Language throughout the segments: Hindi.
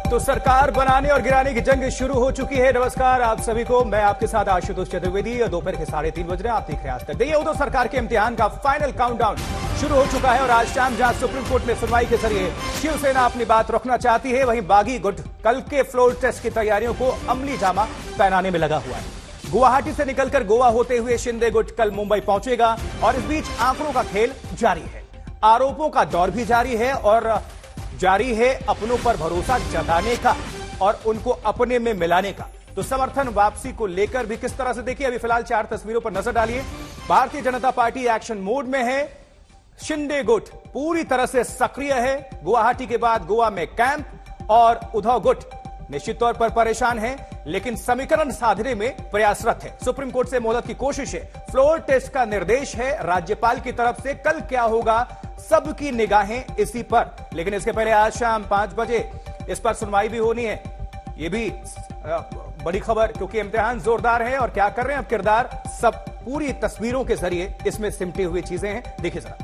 तो सरकार बनाने और गिराने की जंग शुरू हो चुकी है। नमस्कार आप सभी को, मैं आपके साथ आशुतोष चतुर्वेदी। दोपहर के 3:30 बज रहे हैं, आप देख रहे हैं आज तक। देखिए उद्धव सरकार के इम्तिहान का फाइनल काउंटडाउन शुरू हो चुका है और आज शाम जहां सुप्रीम कोर्ट में सुनवाई के जरिए शिवसेना अपनी बात रखना चाहती है, वहीं बागी गुट कल के फ्लोर टेस्ट की तैयारियों को अमली जामा पहनाने में लगा हुआ है। गुवाहाटी से निकलकर गोवा होते हुए शिंदे गुट कल मुंबई पहुंचेगा और इस बीच आंकड़ों का खेल जारी है। आरोपों का दौर भी जारी है और जारी है अपनों पर भरोसा जताने का और उनको अपने में मिलाने का। तो समर्थन वापसी को लेकर भी किस तरह से देखिए, अभी फिलहाल 4 तस्वीरों पर नजर डालिए। Bharatiya Janata party action mode में है, शिंदे गुट पूरी तरह से सक्रिय है। गुवाहाटी के बाद गोवा में कैंप और उद्धव गुट निश्चित तौर पर परेशान है, लेकिन समीकरण साधने में प्रयासरत है। सुप्रीम कोर्ट से मोहलत की कोशिश है, फ्लोर टेस्ट का निर्देश है राज्यपाल की तरफ से। कल क्या होगा, सबकी निगाहें इसी पर। लेकिन इसके पहले आज शाम 5 बजे इस पर सुनवाई भी होनी है। यह भी बड़ी खबर, क्योंकि इम्तिहान जोरदार है और क्या कर रहे हैं अब किरदार, सब पूरी तस्वीरों के जरिए इसमें सिमटी हुई चीजें हैं। देखिए जरा।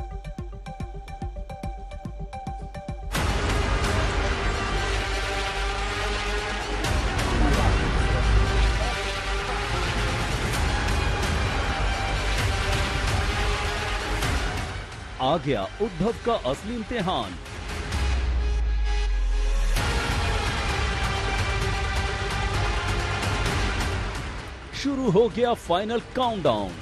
आ गया उद्धव का असली इम्तिहान। शुरू हो गया फाइनल काउंटडाउन।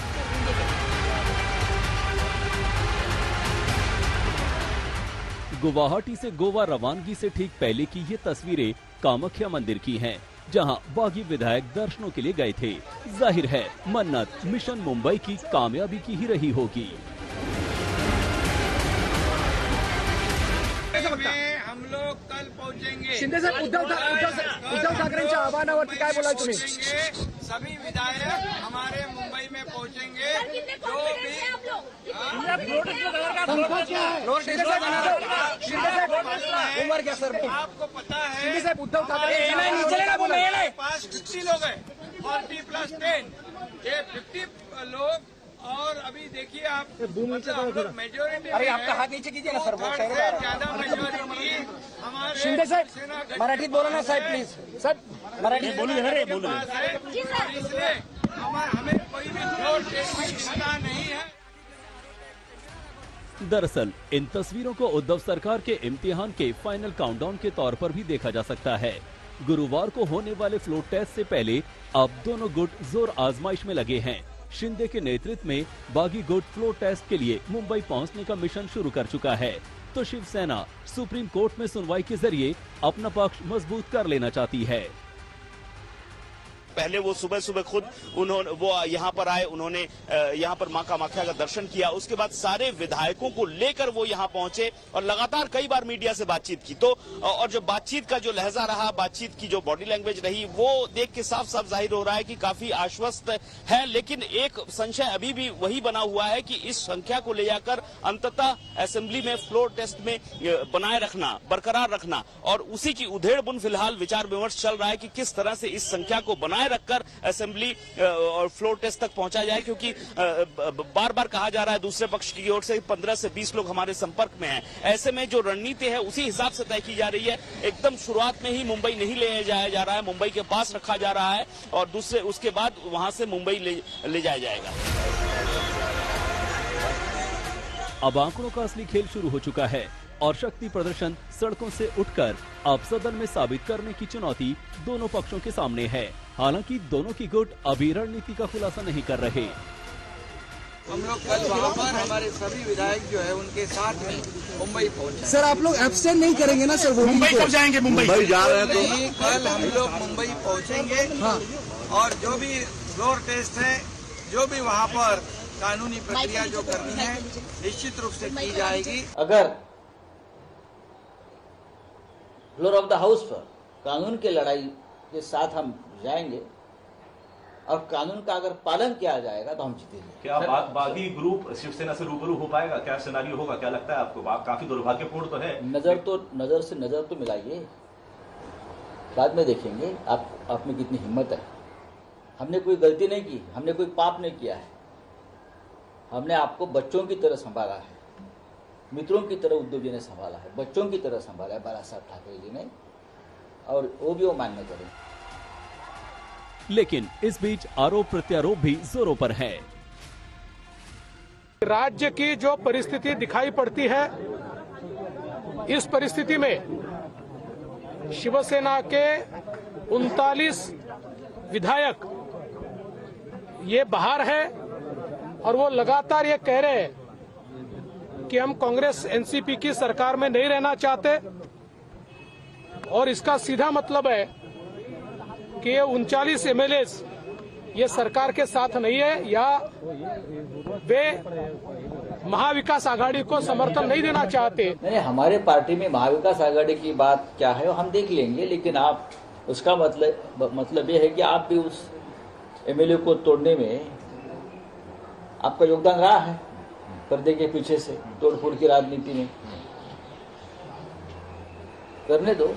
गुवाहाटी से गोवा रवानगी से ठीक पहले की ये तस्वीरें कामाख्या मंदिर की हैं, जहां बागी विधायक दर्शनों के लिए गए थे। जाहिर है मन्नत मिशन मुंबई की कामयाबी की ही रही होगी। हम लोग कल पहुंचेंगे। शिंदे साहेब, उद्धव ठाकरेंच्या आव्हानावरती काय बोलाल तुम्ही? सभी विधायक हमारे मुंबई में पहुंचेंगे। जो भी उमर क्या सर, आपको पता है, शिंदे साहेब उद्धव ठाकरे पास 50 लोग हैं, 40 + 10 ये 50 लोग। और अभी देखिए आप, मेजोरिटी, अरे आपका हाथ नीचे कीजिए ना सर, वो ज्यादा मेजोरिटी हमारे। शिंदे साहेब मराठीत बोला ना साहेब, प्लीज साहेब मराठीत बोलू। इसलिए हमें कोई भी फ्लोर टेस्ट की चिंता नहीं है। दरअसल इन तस्वीरों को उद्धव सरकार के इम्तिहान के फाइनल काउंटडाउन के तौर पर भी देखा जा सकता है। गुरुवार को होने वाले फ्लोर टेस्ट से पहले अब दोनों गुट जोर आजमाइश में लगे हैं। शिंदे के नेतृत्व में बागी गुट फ्लोर टेस्ट के लिए मुंबई पहुंचने का मिशन शुरू कर चुका है, तो शिवसेना सुप्रीम कोर्ट में सुनवाई के जरिए अपना पक्ष मजबूत कर लेना चाहती है। पहले वो सुबह खुद वो यहाँ पर आए, उन्होंने यहाँ पर मां कामाख्या का दर्शन किया। उसके बाद सारे विधायकों को लेकर वो यहाँ पहुंचे और लगातार कई बार मीडिया से बातचीत की। तो और जो बातचीत का जो लहजा रहा, बातचीत की जो बॉडी लैंग्वेज रही, वो देख के साफ साफ जाहिर हो रहा है कि काफी आश्वस्त है। लेकिन एक संशय अभी भी वही बना हुआ है कि इस संख्या को ले जाकर अंततः असेंबली में फ्लोर टेस्ट में बनाए रखना, बरकरार रखना, और उसी की उधेड़-बुन फिलहाल विचार विमर्श चल रहा है कि किस तरह से इस संख्या को बनाए रखकर असेंबली और फ्लोर टेस्ट तक पहुंचा जाए। क्योंकि बार बार कहा जा रहा है दूसरे पक्ष की ओर से 15 से 20 लोग हमारे संपर्क में हैं। ऐसे में जो रणनीति है उसी हिसाब से तय की जा रही है। एकदम शुरुआत में ही मुंबई नहीं ले जाया जा रहा है, मुंबई के पास रखा जा रहा है और दूसरे उसके बाद वहां से मुंबई ले जाया जाएगा। अब आंकड़ों का असली खेल शुरू हो चुका है और शक्ति प्रदर्शन सड़कों से उठकर अब सदन में साबित करने की चुनौती दोनों पक्षों के सामने है। हालांकि दोनों की गुट अभी रणनीति का खुलासा नहीं कर रहे। हम लोग कल वहाँ पर हमारे सभी विधायक जो है उनके साथ में मुंबई पहुंचे। सर आप लोग एब्सेंट नहीं करेंगे ना सर? वो मुंबई कब जाएंगे? मुंबई जा रहे हैं तो कल हम लोग मुंबई पहुंचेंगे। हाँ। और जो भी फ्लोर टेस्ट है, जो भी वहाँ पर कानूनी प्रक्रिया जो करनी है निश्चित रूप से की जाएगी। अगर फ्लोर ऑफ द हाउस पर कानून की लड़ाई के साथ हम जाएंगे और कानून का अगर पालन किया जाएगा तो हम जीतेंगे। क्या बागी ग्रुप शिवसेना से रूबरू हो पाएगा? क्या सिनेरियो होगा, क्या लगता है आपको? काफी दुर्भाग्यपूर्ण तो है। नजर से नजर तो मिलाइए, बाद में देखेंगे आप में कितनी हिम्मत है। हमने कोई गलती नहीं की, हमने कोई पाप नहीं किया है। हमने आपको बच्चों की तरह संभाला है, मित्रों की तरह उद्धव जी ने संभाला है, बच्चों की तरह संभाला है बाला साहब ठाकरे जी ने। और वो भी वो मान्य करें। लेकिन इस बीच आरोप प्रत्यारोप भी जोरों पर है। राज्य की जो परिस्थिति दिखाई पड़ती है, इस परिस्थिति में शिवसेना के 39 विधायक ये बाहर है और वो लगातार ये कह रहे हैं कि हम कांग्रेस एनसीपी की सरकार में नहीं रहना चाहते, और इसका सीधा मतलब है कि ये 39 एमएलए ये सरकार के साथ नहीं है या वे महाविकास आघाड़ी को समर्थन नहीं देना चाहते। नहीं, हमारे पार्टी में महाविकास आघाड़ी की बात क्या है हम देख लेंगे, लेकिन आप उसका मतलब ये है कि आप भी उस एमएलए को तोड़ने में आपका योगदान रहा है, पर्दे के पीछे से तोड़फोड़ की राजनीति में। करने दो।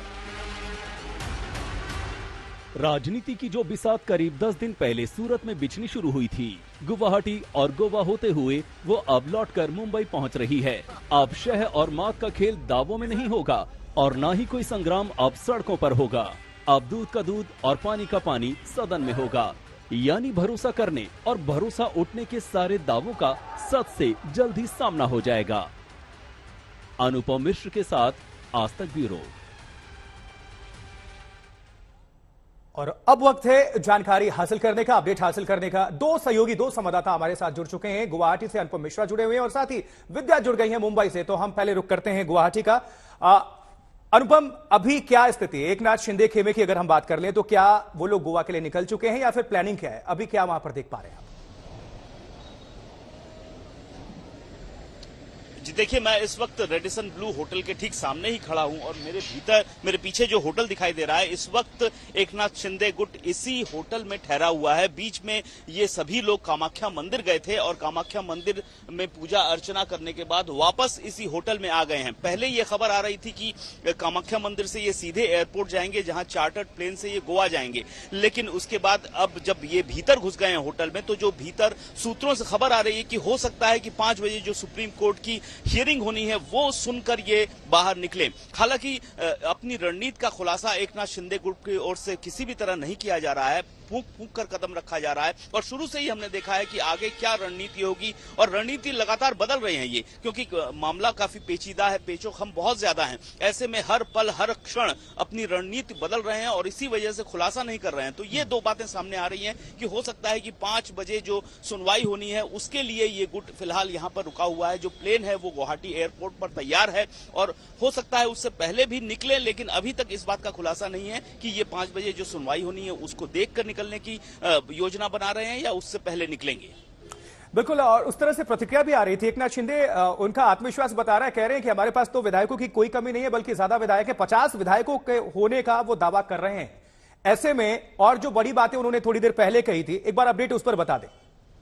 राजनीति की जो बिसात करीब 10 दिन पहले सूरत में बिछनी शुरू हुई थी, गुवाहाटी और गोवा होते हुए वो अब लौटकर मुंबई पहुंच रही है। अब शह और मात का खेल दावों में नहीं होगा और ना ही कोई संग्राम अब सड़कों पर होगा। अब दूध का दूध और पानी का पानी सदन में होगा, यानी भरोसा करने और भरोसा उठने के सारे दावों का सच से जल्द ही सामना हो जाएगा। अनुपम मिश्र के साथ आज तक ब्यूरो। और अब वक्त है जानकारी हासिल करने का, अपडेट हासिल करने का। दो सहयोगी, दो संवाददाता हमारे साथ जुड़ चुके हैं। गुवाहाटी से अनुपम मिश्रा जुड़े हुए हैं और साथ ही विद्या जुड़ गई है मुंबई से। तो हम पहले रुख करते हैं गुवाहाटी का। अनुपम, अभी क्या स्थिति है? एकनाथ शिंदे खेमे की अगर हम बात कर लें तो क्या वो लोग गोवा के लिए निकल चुके हैं या फिर प्लानिंग क्या है? अभी क्या वहां पर देख पा रहे हैं आप? जी देखिए, मैं इस वक्त रेडिसन ब्लू होटल के ठीक सामने ही खड़ा हूं और मेरे पीछे जो होटल दिखाई दे रहा है, इस वक्त एकनाथ शिंदे गुट इसी होटल में ठहरा हुआ है। बीच में ये सभी लोग कामाख्या मंदिर गए थे और कामाख्या मंदिर में पूजा अर्चना करने के बाद वापस इसी होटल में आ गए हैं। पहले ये खबर आ रही थी कि कामाख्या मंदिर से ये सीधे एयरपोर्ट जाएंगे, जहां चार्टर्ड प्लेन से ये गोवा जाएंगे। लेकिन उसके बाद अब जब ये भीतर घुस गए हैं होटल में, तो जो भीतर सूत्रों से खबर आ रही है कि हो सकता है कि 5 बजे जो सुप्रीम कोर्ट की हियरिंग होनी है वो सुनकर ये बाहर निकले। हालांकि अपनी रणनीति का खुलासा एकनाथ शिंदे ग्रुप की ओर से किसी भी तरह नहीं किया जा रहा है, फूंक फूंक कर कदम रखा जा रहा है और शुरू से ही हमने देखा है कि आगे क्या रणनीति होगी और रणनीति लगातार बदल रहे हैं ये, क्योंकि मामला काफी पेचीदा है, पेचोखम बहुत ज्यादा है। ऐसे में हर पल हर क्षण अपनी रणनीति बदल रहे हैं और इसी वजह से खुलासा नहीं कर रहे हैं। तो ये दो बातें सामने आ रही हैं कि हो सकता है कि 5 बजे जो सुनवाई होनी है उसके लिए ये गुट फिलहाल यहाँ पर रुका हुआ है। जो प्लेन है वो गुवाहाटी एयरपोर्ट पर तैयार है और हो सकता है उससे पहले भी निकले, लेकिन अभी तक इस बात का खुलासा नहीं है कि ये 5 बजे जो सुनवाई होनी है उसको देखकर निकलने की योजना बना रहे हैं या उससे पहले निकलेंगे। बिल्कुल, और उस तरह से प्रतिक्रिया भी आ रही थी। एकनाथ शिंदे उनका आत्मविश्वास बता रहा है, कह रहे हैं कि हमारे पास तो विधायकों की कोई कमी नहीं है, बल्कि ज्यादा विधायक है। 50 विधायकों के होने का वो दावा कर रहे हैं। ऐसे में और जो बड़ी बातें उन्होंने थोड़ी देर पहले कही थी, एक बार अपडेट उस पर बता दें।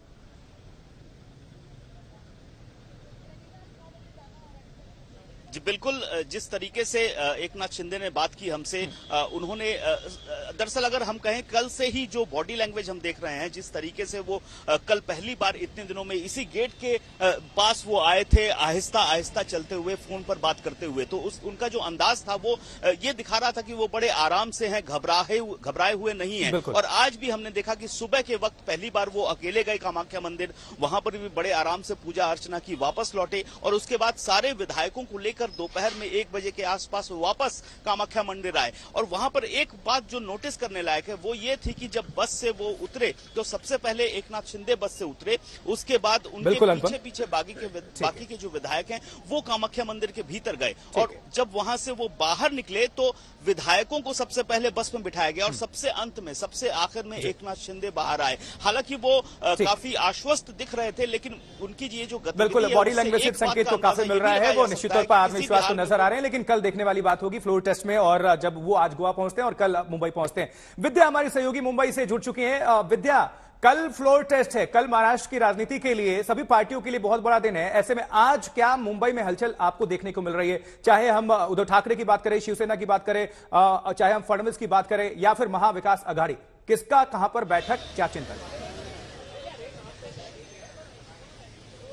जी बिल्कुल, जिस तरीके से एकनाथ शिंदे ने बात की हमसे, उन्होंने दरअसल अगर हम कहें कल से ही जो बॉडी लैंग्वेज हम देख रहे हैं, जिस तरीके से वो कल पहली बार इतने दिनों में इसी गेट के पास वो आए थे, आहिस्ता आहिस्ता चलते हुए, फोन पर बात करते हुए, तो उनका जो अंदाज था वो ये दिखा रहा था कि वो बड़े आराम से हैं, घबराए हुए नहीं है। और आज भी हमने देखा कि सुबह के वक्त पहली बार वो अकेले गए कामाख्या मंदिर, वहां पर भी बड़े आराम से पूजा अर्चना की, वापस लौटे और उसके बाद सारे विधायकों को लेकर दोपहर में 1 बजे के आसपास वापस कामाख्या मंदिर आए। और वहां पर एक बात जो नोटिस करने लायक है वो ये थी कि जब बस से वो उतरे तो सबसे पहले एकनाथ शिंदे बस से उतरे, उसके बाद उनके पीछे बाकी के जो विधायक हैं वो कामाख्या मंदिर के भीतर गए और जब वहां से वो बाहर निकले तो विधायकों को सबसे पहले बस में बिठाया गया और सबसे अंत में, सबसे आखिर में एकनाथ शिंदे बाहर आए। हालांकि वो काफी आश्वस्त दिख रहे थे, लेकिन उनकी ये जो बिल्कुल बॉडी लैंग्वेज से संकेत तो काफी मिल रहा है, वो निश्चित तौर पर आत्मविश्वास तो नजर आ रहे हैं। लेकिन कल देखने वाली बात होगी फ्लोर टेस्ट में, और जब वो आज गोवा पहुंचते हैं और कल मुंबई पहुंचते हैं। विद्या हमारी सहयोगी मुंबई से जुड़ चुकी हैं। विद्या, कल फ्लोर टेस्ट है, कल महाराष्ट्र की राजनीति के लिए, सभी पार्टियों के लिए बहुत बड़ा दिन है। ऐसे में आज क्या मुंबई में हलचल आपको देखने को मिल रही है? चाहे हम उद्धव ठाकरे की बात करें, शिवसेना की बात करें, चाहे हम फडणवीस की बात करें या फिर महाविकास आघाड़ी, किसका कहां पर बैठक, क्या चिंतन?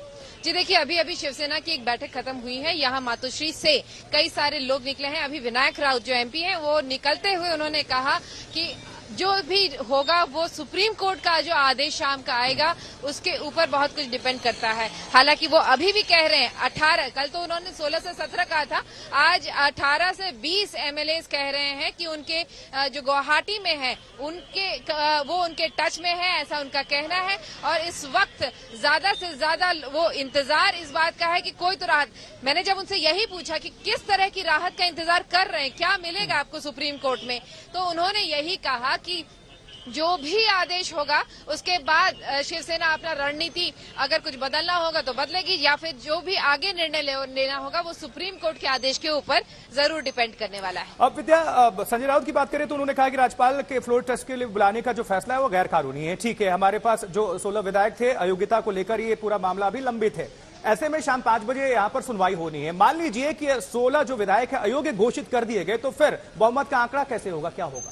जी देखिए, अभी अभी शिवसेना की एक बैठक खत्म हुई है। यहाँ मातोश्री से कई सारे लोग निकले हैं। अभी विनायक राउत जो एमपी हैं, वो निकलते हुए उन्होंने कहा कि जो भी होगा वो सुप्रीम कोर्ट का जो आदेश शाम का आएगा उसके ऊपर बहुत कुछ डिपेंड करता है। हालांकि वो अभी भी कह रहे हैं 18, कल तो उन्होंने 16 से 17 कहा था, आज 18 से 20 एमएलए कह रहे हैं कि उनके जो गुवाहाटी में है वो उनके टच में है, ऐसा उनका कहना है। और इस वक्त ज्यादा से ज्यादा वो इंतजार इस बात का है कि कोई तो राहत। मैंने जब उनसे यही पूछा कि किस तरह की राहत का इंतजार कर रहे हैं, क्या मिलेगा आपको सुप्रीम कोर्ट में, तो उन्होंने यही कहा कि जो भी आदेश होगा उसके बाद शिवसेना अपना रणनीति अगर कुछ बदलना होगा तो बदलेगी, या फिर जो भी आगे निर्णय लेना होगा वो सुप्रीम कोर्ट के आदेश के ऊपर जरूर डिपेंड करने वाला है। अब विद्या, संजय राउत की बात करें तो उन्होंने कहा कि राज्यपाल के फ्लोर टेस्ट के लिए बुलाने का जो फैसला है वो गैर कानूनी है। ठीक है, हमारे पास जो 16 विधायक थे, अयोग्यता को लेकर ये पूरा मामला अभी लंबित है। ऐसे में शाम 5 बजे यहां पर सुनवाई होनी है। मान लीजिए कि 16 जो विधायक है अयोग्य घोषित कर दिए गए, तो फिर बहुमत का आंकड़ा कैसे होगा, क्या होगा?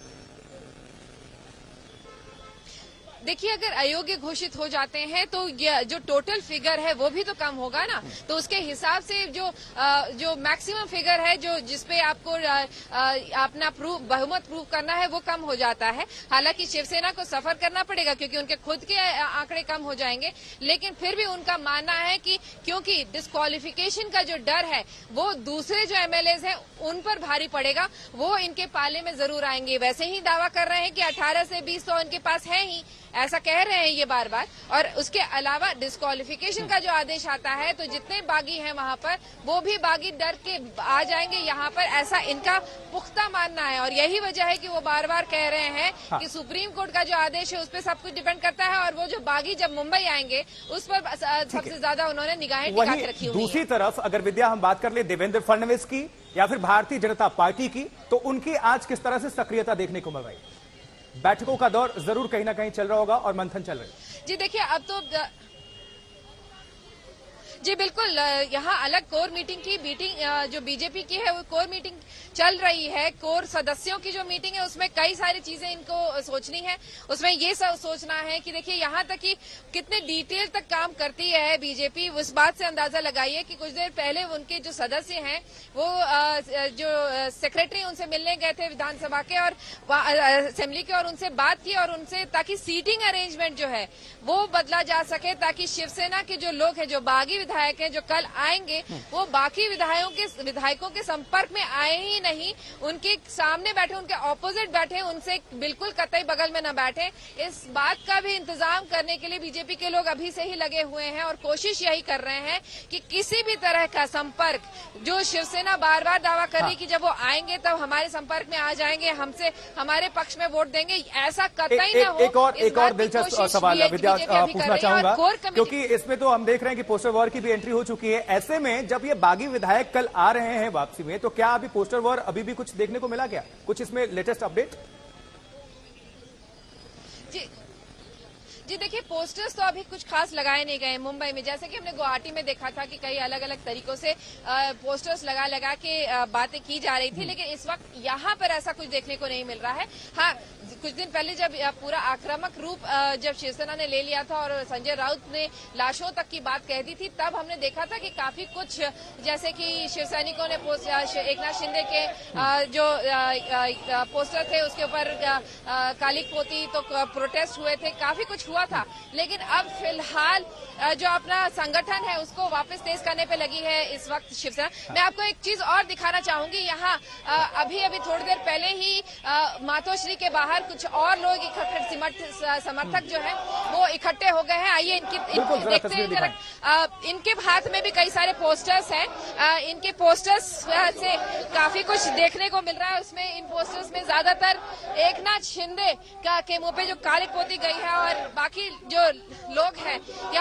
देखिए, अगर अयोग्य घोषित हो जाते हैं तो जो टोटल फिगर है वो भी तो कम होगा ना, तो उसके हिसाब से जो मैक्सिमम फिगर है जो जिसपे आपको अपना बहुमत प्रूव करना है वो कम हो जाता है। हालांकि शिवसेना को सफर करना पड़ेगा क्योंकि उनके खुद के आंकड़े कम हो जाएंगे, लेकिन फिर भी उनका मानना है कि क्योंकि डिस्क्वालिफिकेशन का जो डर है वो दूसरे जो एमएलए हैं उन पर भारी पड़ेगा, वो इनके पाले में जरूर आएंगे। वैसे ही दावा कर रहे हैं कि 18 से 20 तो इनके पास है ही, ऐसा कह रहे हैं ये बार बार। और उसके अलावा डिस्क्वालिफिकेशन का जो आदेश आता है तो जितने बागी हैं वहां पर वो भी बागी डर के आ जाएंगे यहाँ पर, ऐसा इनका पुख्ता मानना है। और यही वजह है कि वो बार बार कह रहे हैं कि सुप्रीम कोर्ट का जो आदेश है उस पर सब कुछ डिपेंड करता है, और वो जो बागी जब मुंबई आएंगे उस पर सबसे ज्यादा उन्होंने निगाहें टिका के रखी हुई हैं। दूसरी तरफ अगर विद्या हम बात कर ले देवेंद्र फडणवीस की या फिर भारतीय जनता पार्टी की, तो उनकी आज किस तरह से सक्रियता देखने को मिल रही है? बैठकों का दौर जरूर कहीं ना कहीं चल रहा होगा और मंथन चल रहा है। जी देखिए, अब तो जी बिल्कुल, यहाँ अलग कोर मीटिंग जो बीजेपी की है वो कोर मीटिंग चल रही है। कोर सदस्यों की जो मीटिंग है उसमें कई सारी चीजें इनको सोचनी है। उसमें ये सब सोचना है कि देखिए यहाँ तक कि कितने डिटेल तक काम करती है बीजेपी, उस बात से अंदाजा लगाइए कि कुछ देर पहले उनके जो सदस्य हैं वो जो सेक्रेटरी उनसे मिलने गए थे विधानसभा के और असेंबली के, और उनसे बात की और उनसे ताकि सीटिंग अरेंजमेंट जो है वो बदला जा सके, ताकि शिवसेना के जो लोग हैं, जो बागी विधायक हैं जो कल आएंगे, वो बाकी विधायकों के संपर्क में आए ही नहीं, उनके सामने बैठे, उनके ऑपोजिट बैठे, उनसे बिल्कुल कतई बगल में न बैठे। इस बात का भी इंतजाम करने के लिए बीजेपी के लोग अभी से ही लगे हुए हैं और कोशिश यही कर रहे हैं कि किसी भी तरह का संपर्क, जो शिवसेना बार बार दावा कर रही कि जब वो आएंगे तब हमारे संपर्क में आ जाएंगे, हमसे हमारे पक्ष में वोट देंगे, ऐसा कतई न हो। एक और दिलचस्प सवाल विद्या पूछना चाहूंगा, क्योंकि इसमें तो हम देख रहे हैं कि पोस्टर वॉर की भी एंट्री हो चुकी है। ऐसे में जब ये बागी विधायक कल आ रहे हैं वापसी में, तो क्या अभी पोस्टर वॉर अभी भी कुछ देखने को मिला क्या? कुछ इसमें लेटेस्ट अपडेट? जी देखिए, पोस्टर्स तो अभी कुछ खास लगाए नहीं गए मुंबई में, जैसे कि हमने गुवाहाटी में देखा था कि कई अलग अलग तरीकों से पोस्टर्स लगा के बातें की जा रही थी, लेकिन इस वक्त यहाँ पर ऐसा कुछ देखने को नहीं मिल रहा है। हाँ, कुछ दिन पहले जब पूरा आक्रामक रूप जब शिवसेना ने ले लिया था और संजय राउत ने लाशों तक की बात कह दी थी, तब हमने देखा था कि काफी कुछ, जैसे कि शिव सैनिकों ने एकनाथ शिंदे के जो पोस्टर थे उसके ऊपर काली पोती, तो प्रोटेस्ट हुए थे, काफी कुछ हुआ था। लेकिन अब फिलहाल जो अपना संगठन है उसको वापस तेज करने पे लगी है इस वक्त शिवसेना। मैं आपको एक चीज और दिखाना चाहूंगी, यहाँ अभी थोड़ी देर पहले ही मातोश्री के बाहर कुछ और लोग समर्थक जो है वो इकट्ठे हो गए हैं। आइए देखते हैं, इनके हाथ में भी कई सारे पोस्टर्स हैं। इनके पोस्टर्स से काफी कुछ देखने को मिल रहा है। उसमें इन पोस्टर्स में ज्यादातर एकनाथ शिंदे के मुंह पे जो काली पोती गई है और बाकी जो लोग हैं,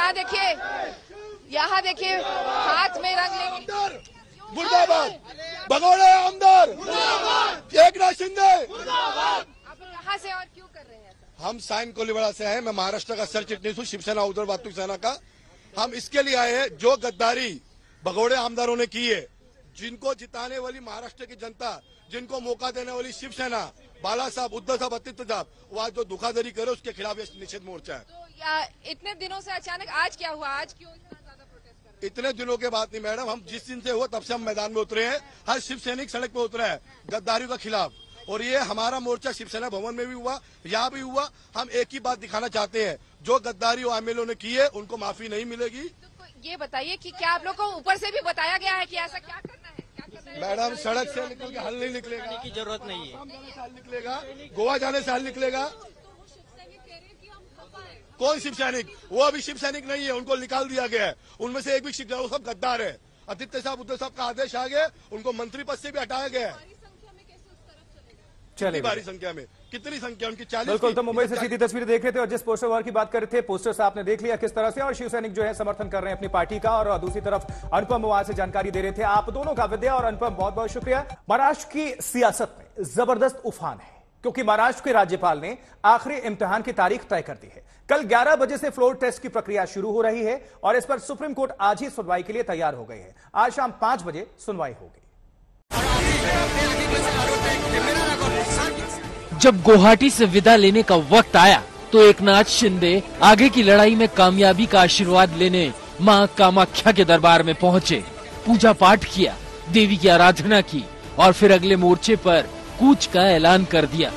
यहाँ देखिए हाथ में रंग मुर्दाबाद, भगोड़े आमदार, एकनाथ शिंदे। कहाँ से और क्यों कर रहे हैं? हम साइन कोलीवाड़ा से हैं। मैं महाराष्ट्र का सर चिटनीस हूँ शिवसेना उद्धव वातुक सेना का। हम इसके लिए आए हैं जो गद्दारी भगोड़े आमदारों ने की है, जिनको जिताने वाली महाराष्ट्र की जनता, जिनको मौका देने वाली शिवसेना, बाला साहब, उद्धव साहब, आदित्य साहब, वो आज जो धोखाधड़ी करे उसके खिलाफ निषेध मोर्चा है। तो इतने दिनों से अचानक आज क्या हुआ? आज क्यों इतना ज्यादा प्रोटेस्ट? इतने दिनों के बाद नहीं मैडम, हम जिस दिन से हुआ तब से हम मैदान में उतरे हैं। हर शिव सैनिक सड़क पे उतरा है गद्दारियों के खिलाफ, और ये हमारा मोर्चा शिवसेना भवन में भी हुआ, यहाँ भी हुआ। हम एक ही बात दिखाना चाहते हैं, जो गद्दारी एमएलए ने की है उनको माफी नहीं मिलेगी। तो ये बताइए कि क्या आप लोग को ऊपर से भी बताया गया है कि ऐसा क्या करना है? मैडम सड़क से निकल के हल नहीं निकलेगा की जरूरत नहीं है। साल निकलेगा, गोवा जाने साल निकलेगा। कौन शिव सैनिक? वो अभी शिव सैनिक नहीं है, उनको निकाल दिया गया है। उनमें से एक भी शिव, वो सब गद्दार है। आदित्य साहब, उद्धव साहब का आदेश आ गया, उनको मंत्री पद से भी हटाया गया है। चलिए, भारी संख्या में कितनी संख्या उनकी? 40। बिल्कुल, तो मुंबई से सीधी तस्वीरें देख रहे थे और जिस पोस्टर वार की बात कर रहे थे, पोस्टर से आपने देख लिया किस तरह से, और शिव सैनिक जो है समर्थन कर रहे हैं अपनी पार्टी का, और दूसरी तरफ अनुपम वहां से जानकारी दे रहे थे। आप दोनों का विद्या और अनुपम बहुत बहुत शुक्रिया। महाराष्ट्र की सियासत में जबरदस्त उफान है, क्योंकि महाराष्ट्र के राज्यपाल ने आखिरी इम्तिहान की तारीख तय कर दी है। कल 11 बजे से फ्लोर टेस्ट की प्रक्रिया शुरू हो रही है और इस पर सुप्रीम कोर्ट आज ही सुनवाई के लिए तैयार हो गई है। आज शाम 5 बजे सुनवाई होगी। जब गुवाहाटी से विदा लेने का वक्त आया तो एकनाथ शिंदे आगे की लड़ाई में कामयाबी का आशीर्वाद लेने मां कामाख्या के दरबार में पहुंचे, पूजा पाठ किया, देवी की आराधना की और फिर अगले मोर्चे पर कूच का ऐलान कर दिया।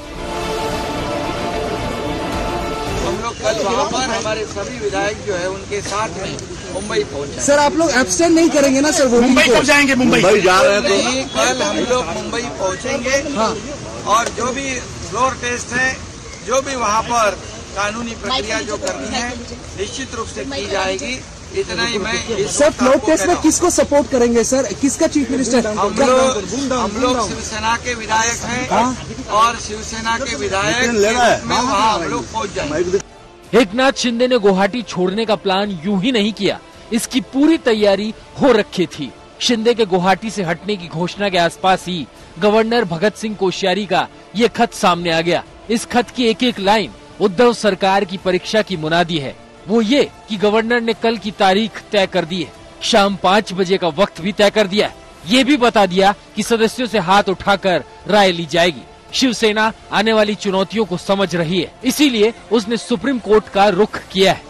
हम लोग कल वहाँ पर हमारे सभी विधायक जो है उनके साथ में मुंबई पहुंचे। सर आप लोग एब्सेंट नहीं करेंगे ना सर? मुंबई कब जाएंगे? मुंबई जा रहे हैं तो कल हम लोग मुंबई पहुंचेंगे। हाँ। और जो भी फ्लोर टेस्ट है, जो भी वहाँ पर कानूनी प्रक्रिया जो करनी है निश्चित रूप से की जाएगी। इतना ही मैं सर फ्लोर टेस्ट में किसको सपोर्ट करेंगे सर? किसका चीफ मिनिस्टर? हम लोग शिवसेना के विधायक हैं और शिवसेना के विधायक में वहाँ हम लोग पहुँच जाएंगे। एकनाथ शिंदे ने गुवाहाटी छोड़ने का प्लान यूं ही नहीं किया, इसकी पूरी तैयारी हो रखी थी। शिंदे के गुवाहाटी से हटने की घोषणा के आसपास ही गवर्नर भगत सिंह कोश्यारी का ये खत सामने आ गया। इस खत की एक एक लाइन उद्धव सरकार की परीक्षा की मुनादी है। वो ये कि गवर्नर ने कल की तारीख तय कर दी है, शाम 5 बजे का वक्त भी तय कर दिया है। ये भी बता दिया कि सदस्यों से हाथ उठाकर राय ली जाएगी। शिवसेना आने वाली चुनौतियों को समझ रही है, इसीलिए उसने सुप्रीम कोर्ट का रुख किया है।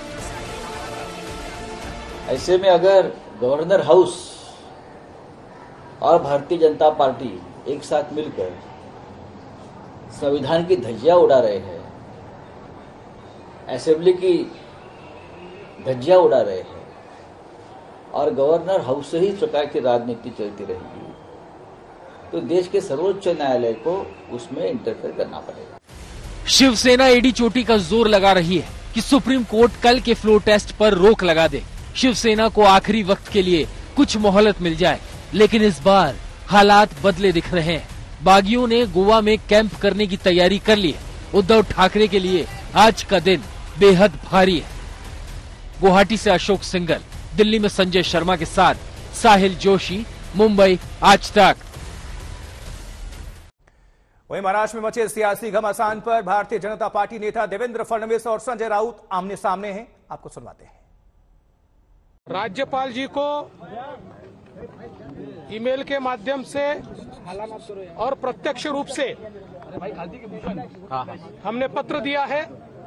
ऐसे में अगर गवर्नर हाउस और भारतीय जनता पार्टी एक साथ मिलकर संविधान की धज्जियां उड़ा रहे हैं, असेंबली की धज्जियां उड़ा रहे हैं और गवर्नर हाउस से ही इस प्रकार की राजनीति चलती रहेगी, तो देश के सर्वोच्च न्यायालय को उसमें इंटरफेयर करना पड़ेगा। शिवसेना एडी चोटी का जोर लगा रही है कि सुप्रीम कोर्ट कल के फ्लोर टेस्ट पर रोक लगा दे, शिवसेना को आखिरी वक्त के लिए कुछ मोहलत मिल जाए। लेकिन इस बार हालात बदले दिख रहे हैं। बागियों ने गोवा में कैंप करने की तैयारी कर ली है। उद्धव ठाकरे के लिए आज का दिन बेहद भारी है। गुवाहाटी से अशोक सिंघल, दिल्ली में संजय शर्मा के साथ साहिल जोशी, मुंबई, आज तक। वहीं महाराष्ट्र में मचे सियासी घमासान पर भारतीय जनता पार्टी नेता देवेंद्र फडणवीस और संजय राउत आमने सामने हैं। आपको सुनवाते हैं। राज्यपाल जी को ईमेल के माध्यम से और प्रत्यक्ष रूप से हमने पत्र दिया है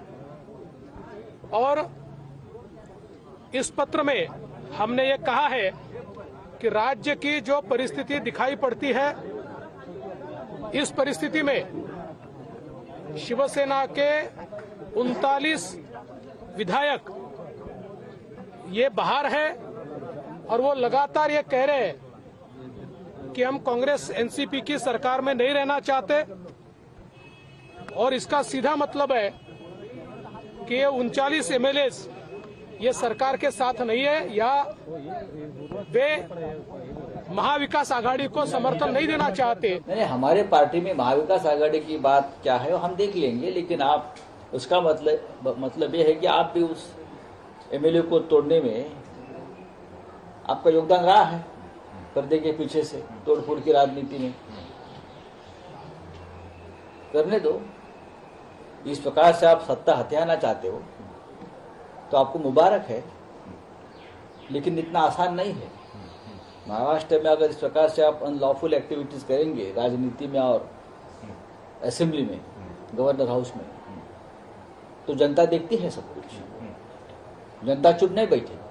और इस पत्र में हमने ये कहा है कि राज्य की जो परिस्थिति दिखाई पड़ती है, इस परिस्थिति में शिवसेना के 39 विधायक ये बाहर है और वो लगातार ये कह रहे हैं कि हम कांग्रेस एनसीपी की सरकार में नहीं रहना चाहते, और इसका सीधा मतलब है कि ये 39 एमएलए ये सरकार के साथ नहीं है या वे महाविकास आघाड़ी को समर्थन नहीं देना चाहते। नहीं, हमारे पार्टी में महाविकास आघाड़ी की बात क्या है वो हम देख लेंगे, लेकिन आप उसका मतलब ये है कि आप भी उस एमएलए को तोड़ने में आपका योगदान रहा है, पर्दे के पीछे से तोड़फोड़ की राजनीति में। करने दो, इस प्रकार से आप सत्ता हथियाना चाहते हो तो आपको मुबारक है, लेकिन इतना आसान नहीं है। महाराष्ट्र में अगर इस प्रकार से आप अनलॉफुल एक्टिविटीज करेंगे राजनीति में और असेंबली में, गवर्नर हाउस में, तो जनता देखती है सब कुछ, जनता चुप नहीं बैठे।